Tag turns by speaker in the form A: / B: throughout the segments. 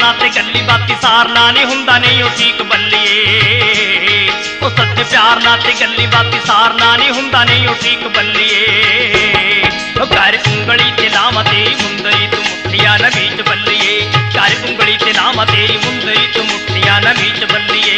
A: प्यार ते गल्ली बाती सारना नहीं हुंदा नहीं ओ ठीक बल्लिए ओ सच्चे प्यार ते गल्ली बाती सारना नहीं हुंदा नहीं ओ ठीक बल्लिए ओ कर उंगली ते लावा तेरी मुंदरी तू मुठिया न बीच बल्लिए कर उंगली ते लावा तेरी मुंदरी तू मुठिया न बीच बल्लिए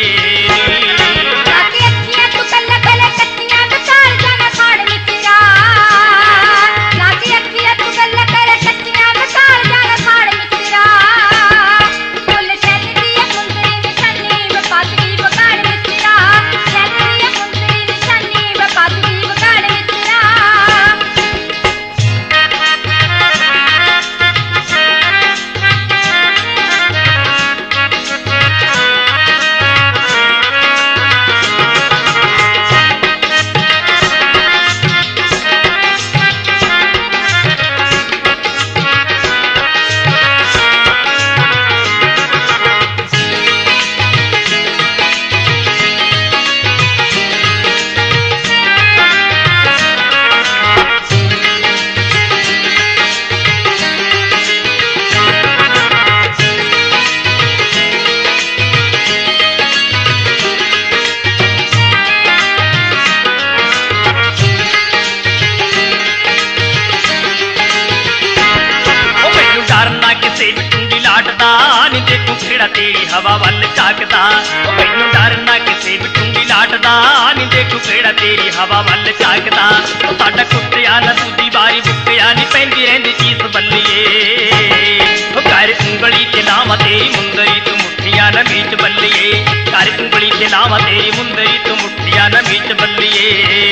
A: तेरी हवा वल झाकदा मैनू डर ना किसे भी टूंगी लाटदा नी देखू केड़ा तेरी हवा वल झाकदा साडा कुत्तिया ना दूजी बारी बुक्किया नी पैंदी रहिंदी चीज बल्लिए कर उंगली ते लावा तेरी मुंदरी तू मुठिया न बीच बल्लिए कर उंगली ते लावा तेरी मुंदरी तू मुठिया न बीच बल्लिए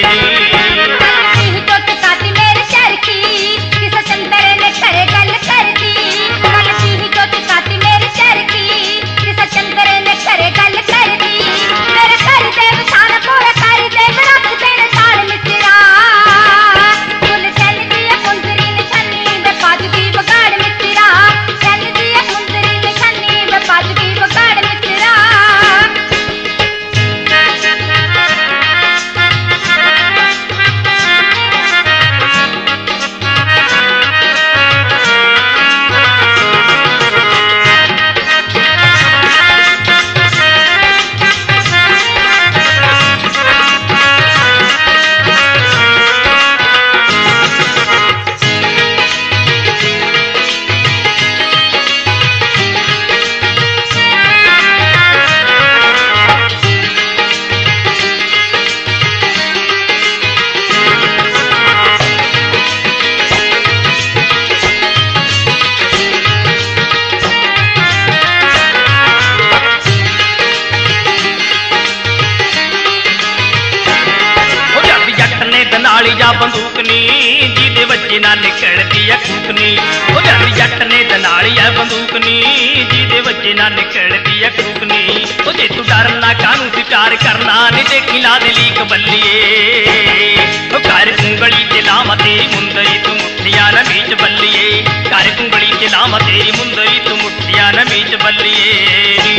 A: जा बंदूक नी जिदे बच्चे ना निकलती है कूकनी ओ जानी जट ने दनाली है बंदूक नी जिदे बच्चे ना निकलती है कूकनी ओ जे तू डरना कानू विचार करना नी देखी ला दे लीक बल्लिए ओ कर उंगली ते लावा तेरी मुंदरी तू मुठिया न बीच बल्लिए कर उंगली ते लावा तेरी मुंदरी तू मुठिया न बीच बल्लिए